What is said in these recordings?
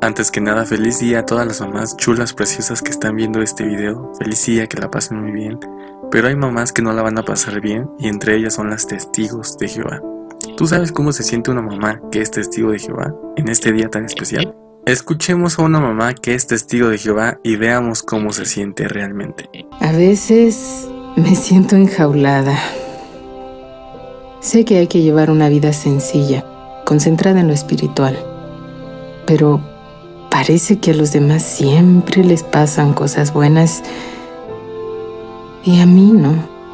Antes que nada, feliz día a todas las mamás chulas, preciosas que están viendo este video. Feliz día, que la pasen muy bien. Pero hay mamás que no la van a pasar bien, y entre ellas son las testigos de Jehová. ¿Tú sabes cómo se siente una mamá que es testigo de Jehová en este día tan especial? Escuchemos a una mamá que es testigo de Jehová y veamos cómo se siente realmente. A veces me siento enjaulada. Sé que hay que llevar una vida sencilla, concentrada en lo espiritual. Pero parece que a los demás siempre les pasan cosas buenas y a mí no.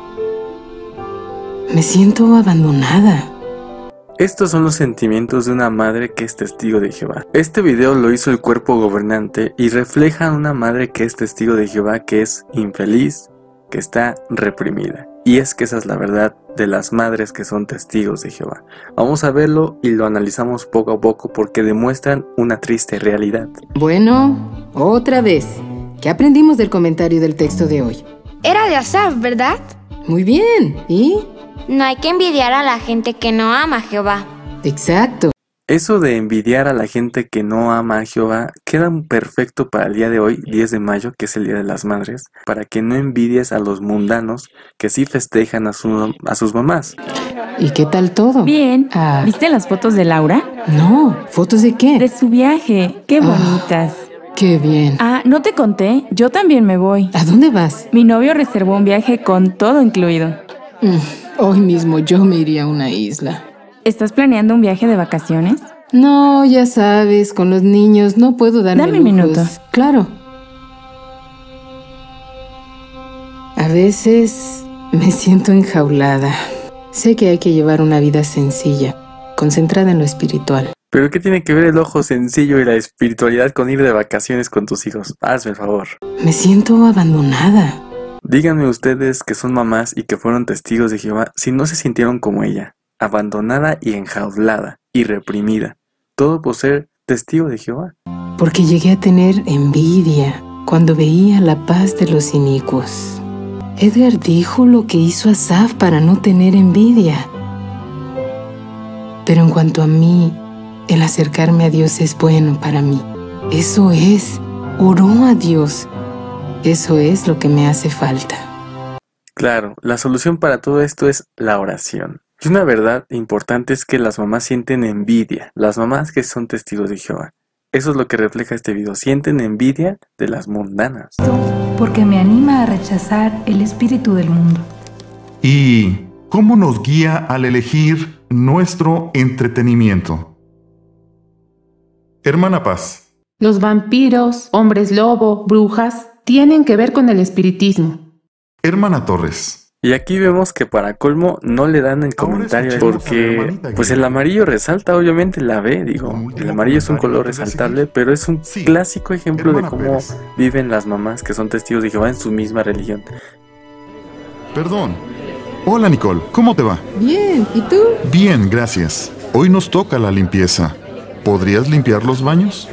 Me siento abandonada. Estos son los sentimientos de una madre que es testigo de Jehová. Este video lo hizo el cuerpo gobernante y refleja a una madre que es testigo de Jehová, que es infeliz, que está reprimida. Y es que esa es la verdad de las madres que son testigos de Jehová. Vamos a verlo y lo analizamos poco a poco porque demuestran una triste realidad. Bueno, otra vez. ¿Qué aprendimos del comentario del texto de hoy? Era de Asaf, ¿verdad? Muy bien. ¿Y? No hay que envidiar a la gente que no ama a Jehová. Exacto. Eso de envidiar a la gente que no ama a Jehová queda perfecto para el día de hoy, 10 de mayo, que es el Día de las Madres, para que no envidies a los mundanos que sí festejan a sus mamás. ¿Y qué tal todo? Bien. ¿Viste las fotos de Laura? No. ¿Fotos de qué? De su viaje. ¡Qué bonitas! ¡Qué bien! ¿No te conté? Yo también me voy. ¿A dónde vas? Mi novio reservó un viaje con todo incluido. Hoy mismo yo me iría a una isla. ¿Estás planeando un viaje de vacaciones? No, ya sabes, con los niños no puedo darme Dame un minuto. Claro. A veces me siento enjaulada. Sé que hay que llevar una vida sencilla, concentrada en lo espiritual. ¿Pero qué tiene que ver el ojo sencillo y la espiritualidad con ir de vacaciones con tus hijos? Hazme el favor. Me siento abandonada. Díganme ustedes que son mamás y que fueron testigos de Jehová si no se sintieron como ella, abandonada y enjaulada y reprimida, todo por ser testigo de Jehová. Porque llegué a tener envidia cuando veía la paz de los inicuos. Edgar dijo lo que hizo Asaf para no tener envidia. Pero en cuanto a mí, el acercarme a Dios es bueno para mí. Eso es, oró a Dios. Eso es lo que me hace falta. Claro, la solución para todo esto es la oración. Y una verdad importante es que las mamás sienten envidia, las mamás que son testigos de Jehová. Eso es lo que refleja este video, sienten envidia de las mundanas. Porque me anima a rechazar el espíritu del mundo. ¿Y cómo nos guía al elegir nuestro entretenimiento? Hermana Paz. Los vampiros, hombres lobo, brujas, tienen que ver con el espiritismo. Hermana Torres. Y aquí vemos que para colmo no le dan el comentario porque pues el amarillo resalta, obviamente la ve, el amarillo es un color resaltable, pero es un clásico ejemplo de cómo viven las mamás que son testigos de Jehová en su misma religión. Perdón. Hola Nicole, ¿cómo te va? Bien, ¿y tú? Bien, gracias. Hoy nos toca la limpieza. ¿Podrías limpiar los baños?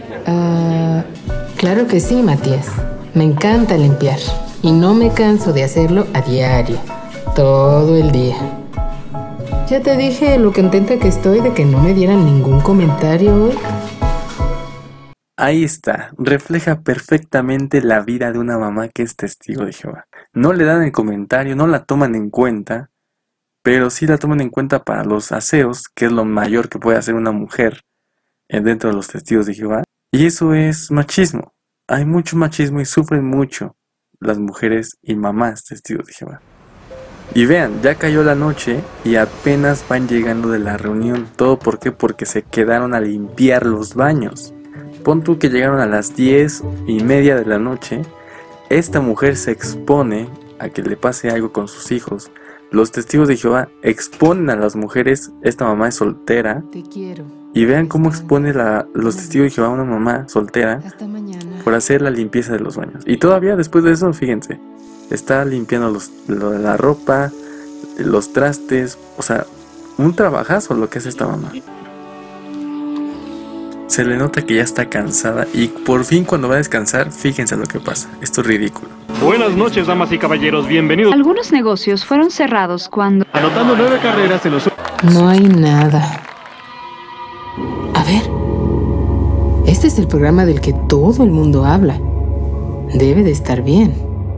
Claro que sí, Matías. Me encanta limpiar. Y no me canso de hacerlo a diario. Todo el día. Ya te dije lo contenta que estoy de que no me dieran ningún comentario hoy. Ahí está, refleja perfectamente la vida de una mamá que es testigo de Jehová. No le dan el comentario, no la toman en cuenta, pero sí la toman en cuenta para los aseos, que es lo mayor que puede hacer una mujer dentro de los testigos de Jehová. Y eso es machismo. Hay mucho machismo y sufren mucho las mujeres y mamás testigos de Jehová. Y vean, ya cayó la noche y apenas van llegando de la reunión. ¿Todo por qué? Porque se quedaron a limpiar los baños. Pon tú que llegaron a las 10:30 de la noche. Esta mujer se expone a que le pase algo con sus hijos. Los testigos de Jehová exponen a las mujeres. Esta mamá es soltera. Te quiero. Y vean cómo expone los testigos de Jehová a una mamá soltera por hacer la limpieza de los baños. Y todavía después de eso, fíjense, está limpiando la ropa, los trastes, o sea, un trabajazo lo que hace esta mamá. Se le nota que ya está cansada y por fin cuando va a descansar, fíjense lo que pasa. Esto es ridículo. Buenas noches, damas y caballeros, bienvenidos. Algunos negocios fueron cerrados cuando... Anotando 9 carreras en los... No hay nada. A ver. Este es el programa del que todo el mundo habla. Debe de estar bien.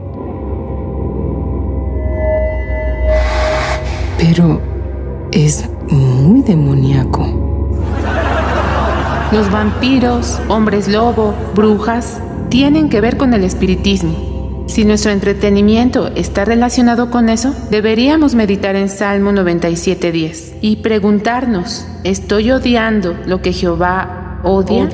Pero es muy demoníaco. Los vampiros, hombres lobo, brujas, tienen que ver con el espiritismo. Si nuestro entretenimiento está relacionado con eso, deberíamos meditar en Salmo 97:10 y preguntarnos, ¿estoy odiando lo que Jehová odia?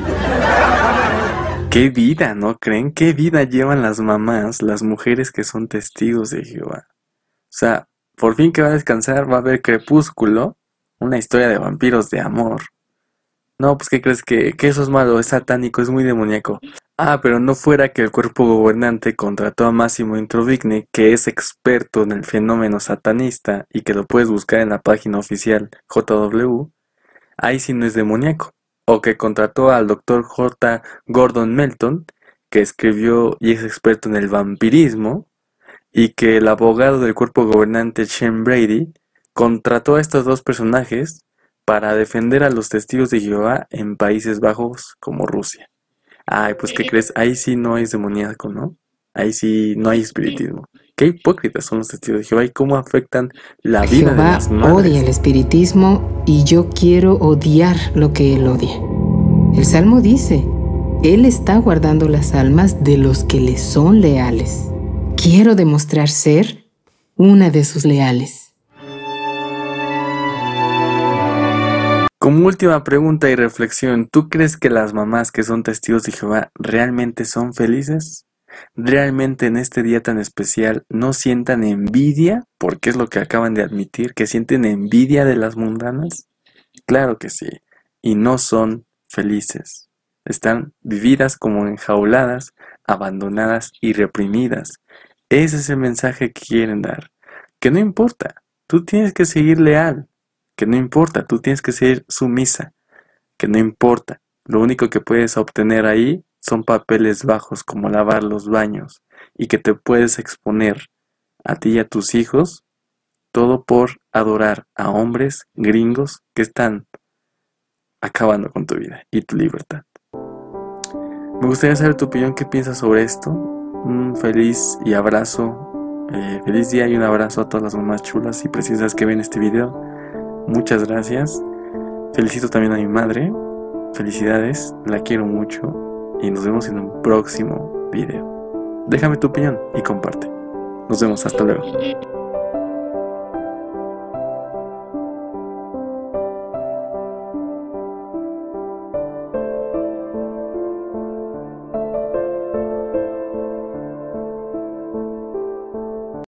Qué vida, ¿no creen? Qué vida llevan las mamás, las mujeres que son testigos de Jehová. O sea, por fin que va a descansar, va a haber Crepúsculo, una historia de vampiros de amor. No, pues ¿qué crees? Que eso es malo, es satánico, es muy demoníaco. Ah, pero no fuera que el cuerpo gobernante contrató a Massimo Introvigne, que es experto en el fenómeno satanista y que lo puedes buscar en la página oficial JW, ahí sí no es demoníaco. O que contrató al Dr. J. Gordon Melton, que escribió y es experto en el vampirismo, y que el abogado del cuerpo gobernante Shane Brady contrató a estos dos personajes para defender a los testigos de Jehová en Países Bajos como Rusia. Ay, pues ¿qué crees? Ahí sí no es demoníaco, ¿no? Ahí sí no hay espiritismo. Qué hipócritas son los testigos de Jehová y cómo afectan la vida de las madres. Jehová odia el espiritismo y yo quiero odiar lo que él odia. El Salmo dice, él está guardando las almas de los que le son leales. Quiero demostrar ser una de sus leales. Como última pregunta y reflexión, ¿tú crees que las mamás que son testigos de Jehová realmente son felices? ¿Realmente en este día tan especial no sientan envidia? Porque es lo que acaban de admitir, que sienten envidia de las mundanas. Claro que sí, y no son felices. Están vividas como enjauladas, abandonadas y reprimidas. Ese es el mensaje que quieren dar. Que no importa, tú tienes que seguir leal. Que no importa, tú tienes que ser sumisa. Que no importa, lo único que puedes obtener ahí son papeles bajos como lavar los baños y que te puedes exponer a ti y a tus hijos, todo por adorar a hombres gringos que están acabando con tu vida y tu libertad. Me gustaría saber tu opinión, qué piensas sobre esto. Un feliz y abrazo, feliz día y un abrazo a todas las mamás chulas y preciosas que ven este video. Muchas gracias. Felicito también a mi madre. Felicidades, la quiero mucho y nos vemos en un próximo video. Déjame tu opinión y comparte. Nos vemos, hasta luego.